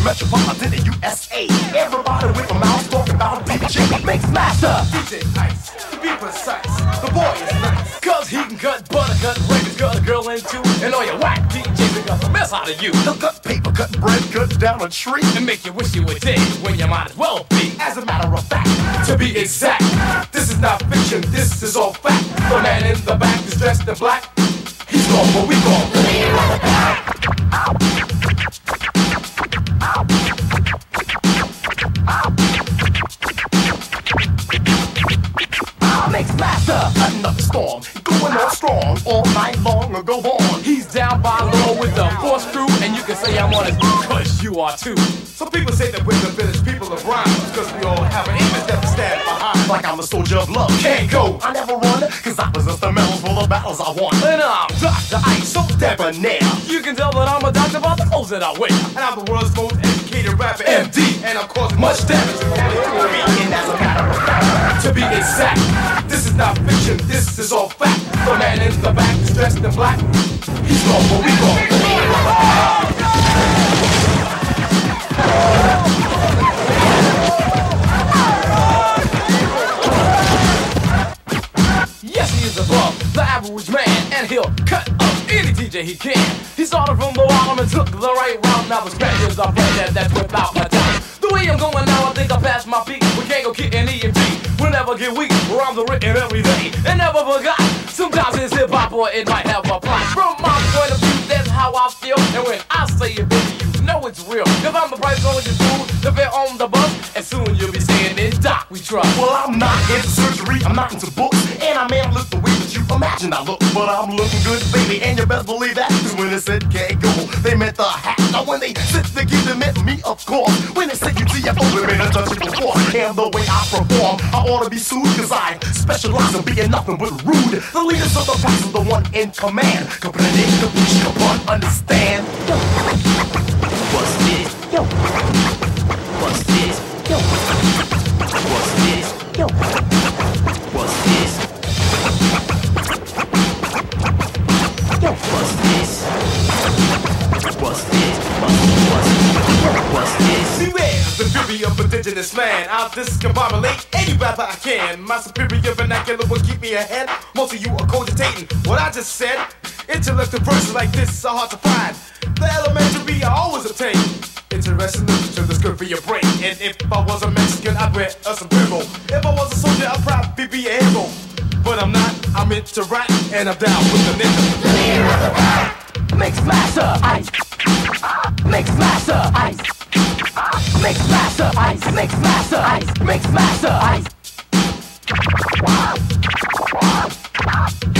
metropolitan in USA. Everybody with a mouth talking about DJ Mix Master. DJ Ice, to be precise, the boy is nice. Cause he can cut butter, cut records, cut a girl in two. And all your whack DJs are gonna mess out of you. He'll cut paper, cut bread, cut down a tree, and make you wish you were dead when you might as well be. As a matter of fact, to be exact, this is not fiction, this is all fact. The man in the back is dressed in black. He's gone, but we gone. Mix Master, another storm, going on strong all night long. Go on. He's down by low with the force crew, and you can say I'm on his cause you are too. Some people say that we're the village people of rhyme, because we all have an image that we stand behind. Like I'm a soldier of love, can't go, I never run, cause I possess the medals for the battles I won. And I'm Dr. Ice, so debonair. You can tell that I'm a doctor by the clothes that I wear. And I'm the world's most educated rapper, MD, and I'm causing much damage to me. And as a matter of fact, to be exact, this is not fiction, this is all fact. The man in the back is dressed in black. He's gone, but we gone. Yes, he is above the average man, and he'll cut up any DJ he can. He started from the bottom and took the right route. Now the Spaniards are pregnant, that's without my doubt. The way I'm going now, I think I passed my peak. We can't go kick an EMT. We'll never get weak. Rhymes are written every day and never forgot. Sometimes it's hip-hop or it might have a plot. From my point of view, that's how I feel. And when I say it, baby, you know it's real. If I'm the price on your food, the fare on the bus, and soon you'll be saying it, Doc, we trust. Well, I'm not into surgery, I'm not into books, and I may not look the way that you imagine I look, but I'm looking good, baby, and you best believe that. Cause when they said can't go, they meant the hat. Now when they said the kid, they meant me, of course. When they said UTFO, they meant untouchable force. And the way I perform, I ought to be sued, cause I specialize in being nothing but rude. The leaders of the pack is the one in command. Comprende, capiche, come understand. Yo, what's this? Yo, what's this? Yo, what's this? Yo, what's this? Yo, what's this? What's this? What's this? Beware the fury of indigenous man. I'll discombobulate any rapper I can. My superior vernacular will keep me ahead. Most of you are cogitating what I just said. Intellectual verses like this are hard to find. The elementary I always obtain. Interesting literature that's good for your brain. And if I was a Mexican, I'd wear a sombrero. If I was a soldier, I'd probably be a hero. But I'm not, I'm into rap, and I'm down with the nigga. Mix Master Ice. Mix Master Ice. Mix Master Ice. Mix Master Ice. Mix Master Ice.